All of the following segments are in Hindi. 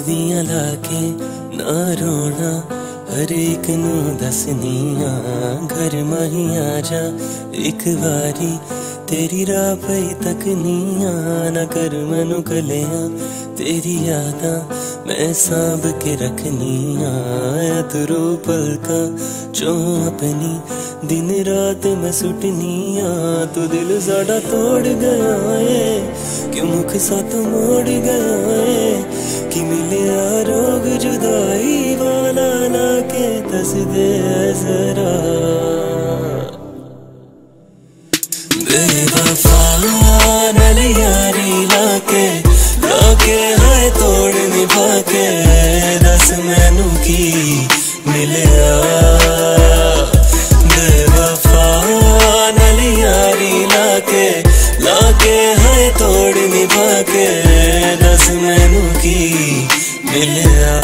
दियां लाके ना रोना हर एक नू दसनिया घर माही आजा एक बारी तेरी राह पई तकनिया ना कर मैनू कलिया तेरी यादां मैं सांभ के रखनिया अधरू पलका चो अपनी दिन रात मैं सुटनिया तू दिल साडा तोड़ गया है क्यों मुख साथ मोड़ गया है कि मिलिया रोग जुदाई वाला लाके दस दे जरा बेवफा नल यारी लाके हाय तोड़ निभा के दस मैनू की मिलिया बेवफा नल यारी लाके हाय तोड़ निभा के दस मैनू की मिलिया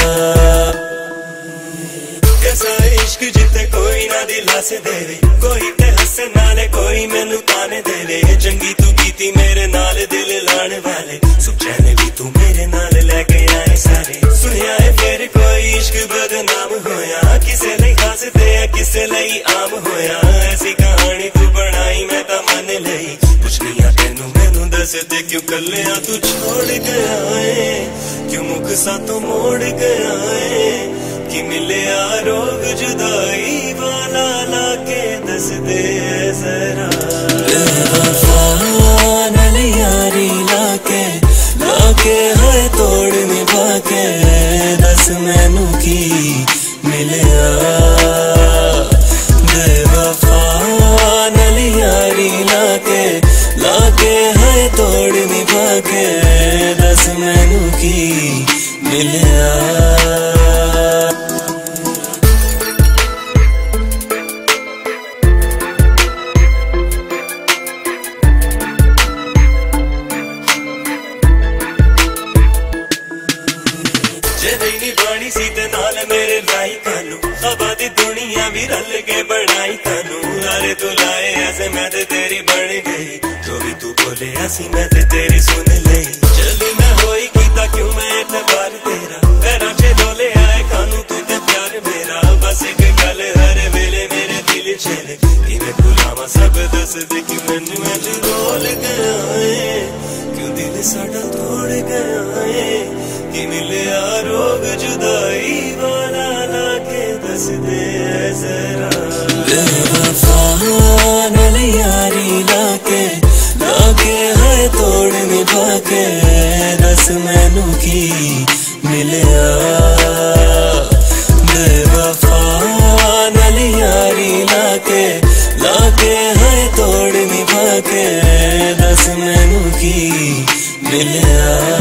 कैसा इश्क जिते कोई ना दिला से देवे कोई ते हसे नाले कोई मैनू ताने देवे चंगी तू कीती मेरे नाल दिल लाने वाले सुचैन भी तू मेरे नाल लेके आए सारे सुनिया है फिर कोई इश्क बदनाम होया किसे नहीं खास ते किसे नहीं आम होया ऐसी कहानी तू बनाई मैं ता मन लई पुछनिया तेनू मैनू दस दे क्यों कलिया तू छोड़ गया है क्यों मुख सातों मोड़ गया है कि मिलिया रोग जुदाई वाला लाके दस दे जरा बेवफा नल यारी लाके हाय तोड़ निभा के दस मैनू की मिलिया बेवफा नल यारी लाके हाय तोड़ निभा के दस मैनू की मिलिया बाणी सी ते नाल मेरे लाई कानू आबादी दुनिया भी रल के बनाई कानू लारे तू लाए ऐसे मैं ते तेरी बन गई जो भी तू बोले ऐसी मैं ते तेरी सुन लई चली मैं होई कीता क्यों मैं एतबार तेरा पैरां च डोले आए कानू तू ते प्यार मेरा बस एक गल हर वेले मेरे दिल चले कि मैं भुलावा सब दस दे कि मैनू अज रोल गया है क्यों दिल साडा तोड़ गया है कि मिलिया रोग जुदाई वाला लाके दस दे जरा बेवफा नल यारी लाके हाय तोड़ निभा के दस मैनू की मिलिया बेवफा नल यारी लाके हाय तोड़ निभा के दस मैनू की मिलिया